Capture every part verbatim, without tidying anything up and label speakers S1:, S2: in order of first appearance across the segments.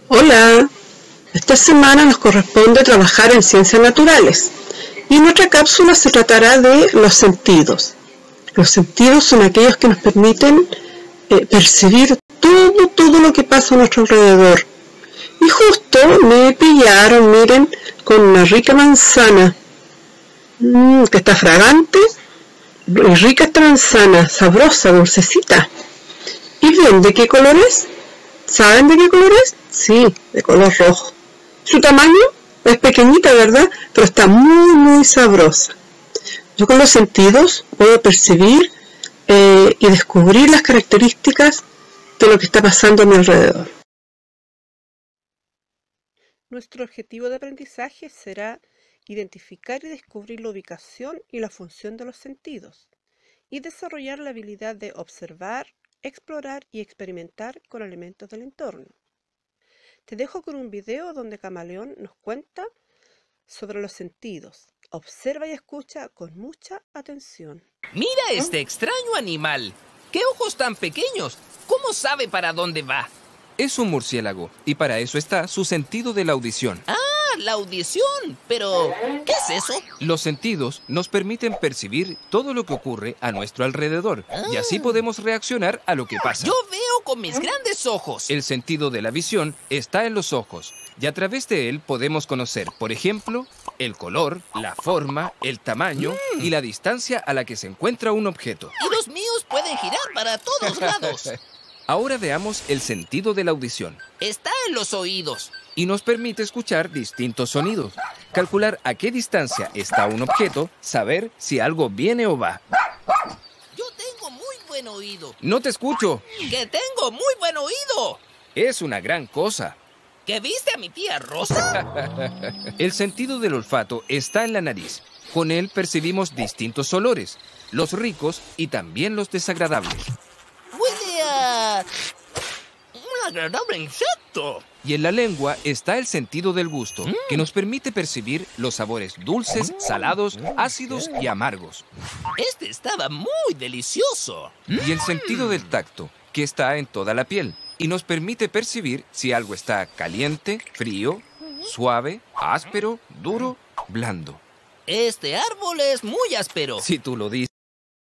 S1: Hola, esta semana nos corresponde trabajar en ciencias naturales y en nuestra cápsula se tratará de los sentidos. Los sentidos son aquellos que nos permiten eh, percibir todo, todo lo que pasa a nuestro alrededor. Y justo me pillaron, miren, con una rica manzana, mmm, que está fragante, y rica esta manzana, sabrosa, dulcecita. ¿Y bien, de qué color es? ¿Saben de qué color es? Sí, de color rojo. Su tamaño es pequeñita, ¿verdad? Pero está muy, muy sabrosa. Yo con los sentidos puedo percibir eh, y descubrir las características de lo que está pasando a mi alrededor.
S2: Nuestro objetivo de aprendizaje será identificar y descubrir la ubicación y la función de los sentidos y desarrollar la habilidad de observar, explorar y experimentar con elementos del entorno. Te dejo con un video donde Camaleón nos cuenta sobre los sentidos. Observa y escucha con mucha atención.
S3: Mira este extraño animal. ¡Qué ojos tan pequeños! ¿Cómo sabe para dónde va?
S4: Es un murciélago, y para eso está su sentido de la audición.
S3: ¡Ah, la audición! Pero, ¿qué es eso?
S4: Los sentidos nos permiten percibir todo lo que ocurre a nuestro alrededor,
S3: Ah.
S4: y así podemos reaccionar a lo que pasa.
S3: Yo veo con mis grandes ojos.
S4: El sentido de la visión está en los ojos, y a través de él podemos conocer, por ejemplo, el color, la forma, el tamaño
S3: Mm.
S4: y la distancia a la que se encuentra un objeto.
S3: Y los míos pueden girar para todos lados.
S4: Ahora veamos el sentido de la audición.
S3: Está en los oídos.
S4: Y nos permite escuchar distintos sonidos, calcular a qué distancia está un objeto, saber si algo viene o va.
S3: Yo tengo muy buen oído.
S4: ¡No te escucho!
S3: ¡Que tengo muy buen oído!
S4: Es una gran cosa.
S3: ¿Que viste a mi tía Rosa?
S4: El sentido del olfato está en la nariz. Con él percibimos distintos olores, los ricos y también los desagradables.
S3: Huele a un agradable insecto.
S4: Y en la lengua está el sentido del gusto, que nos permite percibir los sabores dulces, salados, ácidos y amargos.
S3: Este estaba muy delicioso.
S4: Y el sentido del tacto, que está en toda la piel, y nos permite percibir si algo está caliente, frío, suave, áspero, duro, blando.
S3: Este árbol es muy áspero.
S4: Si tú lo dices.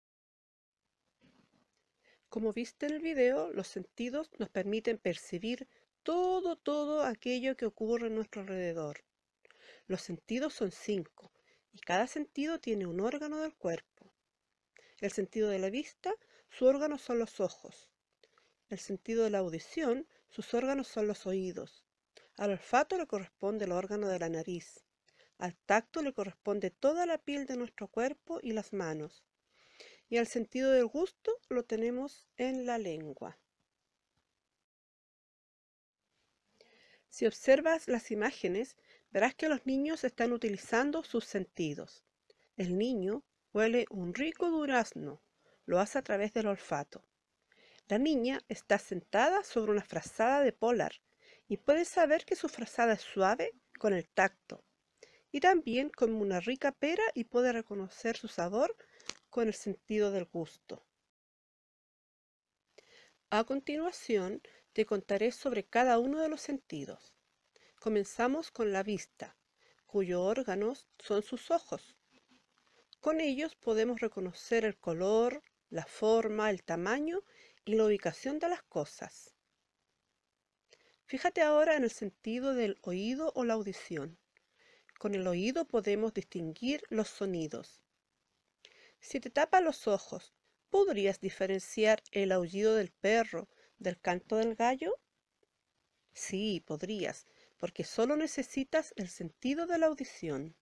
S2: Como viste en el video, los sentidos nos permiten percibir todo, todo aquello que ocurre en nuestro alrededor. Los sentidos son cinco y cada sentido tiene un órgano del cuerpo. El sentido de la vista, su órgano son los ojos. El sentido de la audición, sus órganos son los oídos. Al olfato le corresponde el órgano de la nariz. Al tacto le corresponde toda la piel de nuestro cuerpo y las manos. Y al sentido del gusto lo tenemos en la lengua. Si observas las imágenes, verás que los niños están utilizando sus sentidos. El niño huele un rico durazno, lo hace a través del olfato. La niña está sentada sobre una frazada de polar y puede saber que su frazada es suave con el tacto. Y también come una rica pera y puede reconocer su sabor con el sentido del gusto. A continuación, te contaré sobre cada uno de los sentidos. Comenzamos con la vista, cuyos órganos son sus ojos. Con ellos podemos reconocer el color, la forma, el tamaño y la ubicación de las cosas. Fíjate ahora en el sentido del oído o la audición. Con el oído podemos distinguir los sonidos. Si te tapas los ojos, ¿podrías diferenciar el aullido del perro del canto del gallo? Sí, podrías, porque solo necesitas el sentido de la audición.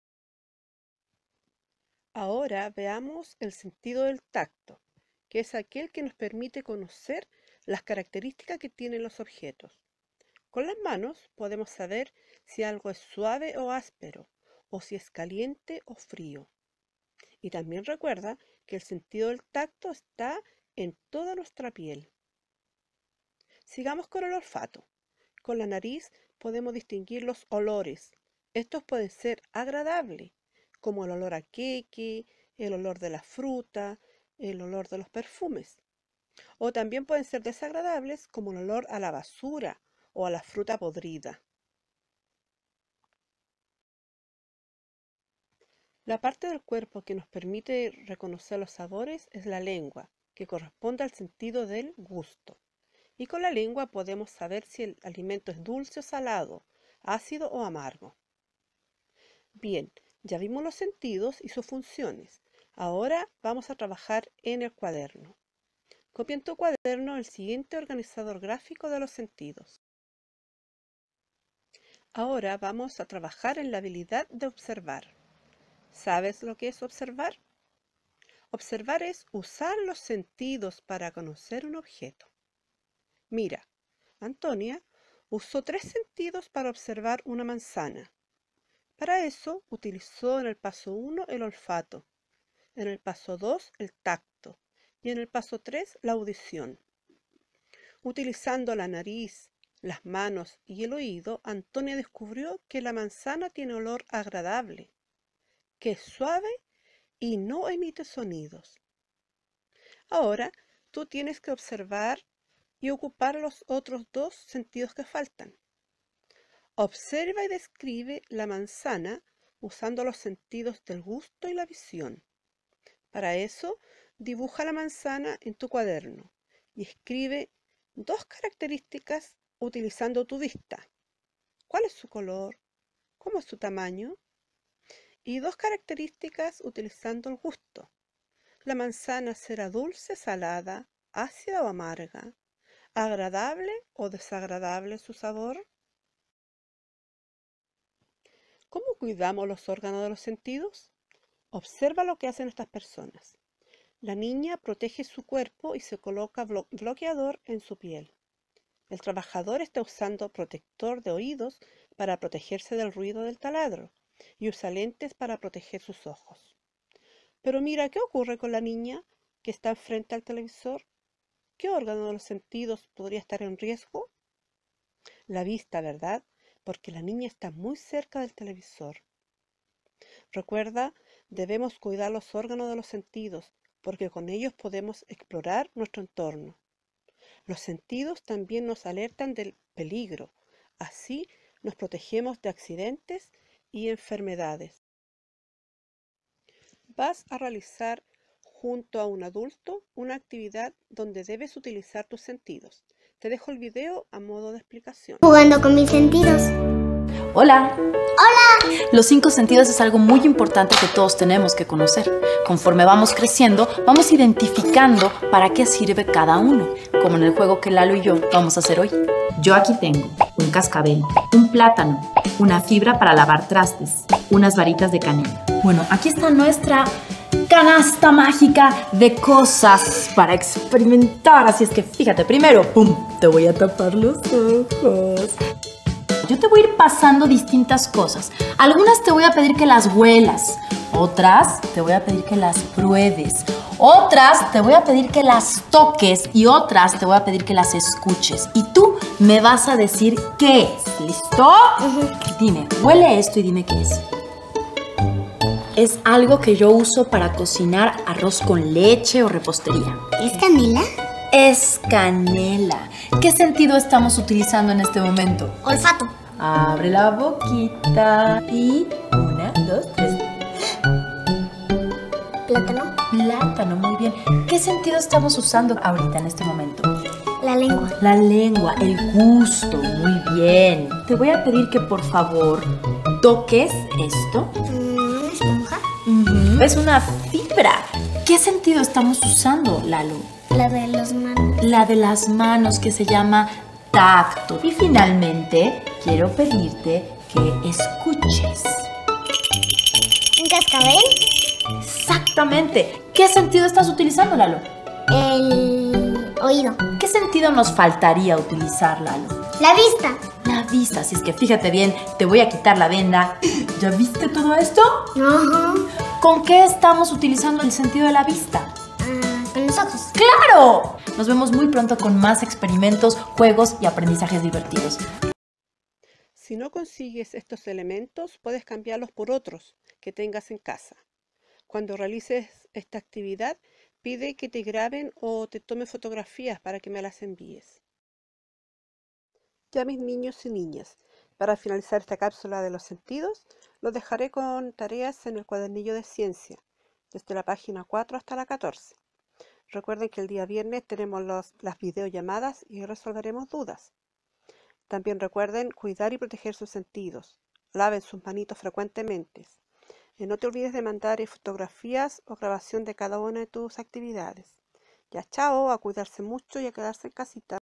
S2: Ahora veamos el sentido del tacto, que es aquel que nos permite conocer las características que tienen los objetos. Con las manos podemos saber si algo es suave o áspero, o si es caliente o frío. Y también recuerda que el sentido del tacto está en toda nuestra piel. Sigamos con el olfato. Con la nariz podemos distinguir los olores. Estos pueden ser agradables, como el olor a queque, el olor de la fruta, el olor de los perfumes. O también pueden ser desagradables, como el olor a la basura o a la fruta podrida. La parte del cuerpo que nos permite reconocer los sabores es la lengua, que corresponde al sentido del gusto. Y con la lengua podemos saber si el alimento es dulce o salado, ácido o amargo. Bien, ya vimos los sentidos y sus funciones. Ahora vamos a trabajar en el cuaderno. Copia en tu cuaderno el siguiente organizador gráfico de los sentidos. Ahora vamos a trabajar en la habilidad de observar. ¿Sabes lo que es observar? Observar es usar los sentidos para conocer un objeto. Mira, Antonia usó tres sentidos para observar una manzana. Para eso utilizó en el paso uno el olfato, en el paso dos el tacto y en el paso tres la audición. Utilizando la nariz, las manos y el oído, Antonia descubrió que la manzana tiene olor agradable, que es suave y no emite sonidos. Ahora tú tienes que observar y ocupar los otros dos sentidos que faltan. Observa y describe la manzana usando los sentidos del gusto y la visión. Para eso, dibuja la manzana en tu cuaderno y escribe dos características utilizando tu vista. ¿Cuál es su color? ¿Cómo es su tamaño? Y dos características utilizando el gusto. La manzana será dulce, salada, ácida o amarga, agradable o desagradable su sabor. ¿Cómo cuidamos los órganos de los sentidos? Observa lo que hacen estas personas. La niña protege su cuerpo y se coloca blo- bloqueador en su piel. El trabajador está usando protector de oídos para protegerse del ruido del taladro y usa lentes para proteger sus ojos. Pero mira, ¿qué ocurre con la niña que está frente al televisor? ¿Qué órgano de los sentidos podría estar en riesgo? La vista, ¿verdad? Porque la niña está muy cerca del televisor. Recuerda, debemos cuidar los órganos de los sentidos, porque con ellos podemos explorar nuestro entorno. Los sentidos también nos alertan del peligro, así nos protegemos de accidentes y enfermedades. Vas a realizar junto a un adulto una actividad donde debes utilizar tus sentidos. Te dejo el video a modo de explicación.
S5: Jugando con mis sentidos.
S6: Hola. Hola. Los cinco sentidos es algo muy importante que todos tenemos que conocer. Conforme vamos creciendo, vamos identificando para qué sirve cada uno, como en el juego que Lalo y yo vamos a hacer hoy. Yo aquí tengo un cascabel, un plátano, una fibra para lavar trastes, unas varitas de canela. Bueno, aquí está nuestra canasta mágica de cosas para experimentar. Así es que fíjate, primero, ¡pum!, te voy a tapar los ojos. Yo te voy a ir pasando distintas cosas. Algunas te voy a pedir que las huelas. Otras te voy a pedir que las pruebes. Otras te voy a pedir que las toques. Y otras te voy a pedir que las escuches. Y tú me vas a decir qué es. ¿Listo? Uh-huh. Dime, huele esto y dime qué es. Es algo que yo uso para cocinar arroz con leche o repostería.
S5: ¿Es canela?
S6: Es canela. ¿Qué sentido estamos utilizando en este momento?
S5: Olfato.
S6: Abre la boquita y una, dos, tres.
S5: Plátano.
S6: Plátano, muy bien. ¿Qué sentido estamos usando ahorita en este momento?
S5: La lengua.
S6: La lengua, el gusto, muy bien. Te voy a pedir que por favor toques esto.
S5: ¿Una esponja?
S6: Uh-huh. Es una fibra. ¿Qué sentido estamos usando, Lalo?
S5: La de las manos.
S6: La de las manos, que se llama tacto. Y finalmente, quiero pedirte que escuches.
S5: ¿Un cascabel?
S6: Exactamente. ¿Qué sentido estás utilizando, Lalo?
S5: El oído.
S6: ¿Qué sentido nos faltaría utilizar, Lalo?
S5: La vista.
S6: La vista. Así es que fíjate bien, te voy a quitar la venda. ¿Ya viste todo esto?
S5: Ajá.
S6: ¿Con qué estamos utilizando el sentido de la vista?
S5: Con los ojos.
S6: ¡Claro! Nos vemos muy pronto con más experimentos, juegos y aprendizajes divertidos.
S2: Si no consigues estos elementos, puedes cambiarlos por otros que tengas en casa. Cuando realices esta actividad, pide que te graben o te tome fotografías para que me las envíes. Ya mis niños y niñas, para finalizar esta cápsula de los sentidos, los dejaré con tareas en el cuadernillo de ciencia, desde la página cuatro hasta la catorce. Recuerden que el día viernes tenemos los, las videollamadas y resolveremos dudas. También recuerden cuidar y proteger sus sentidos. Laven sus manitos frecuentemente. Y no te olvides de mandar fotografías o grabación de cada una de tus actividades. Ya, chao, a cuidarse mucho y a quedarse en casita.